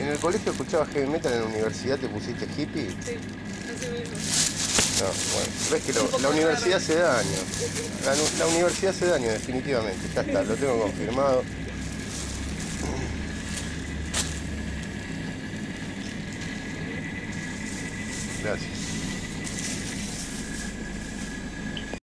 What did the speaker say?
¿En el colegio escuchabas heavy metal, en la universidad te pusiste hippie? Sí, así mismo. No, bueno, ves que Un la poco universidad raro. hace daño. La universidad hace daño, definitivamente. Ya está, lo tengo confirmado. Gracias.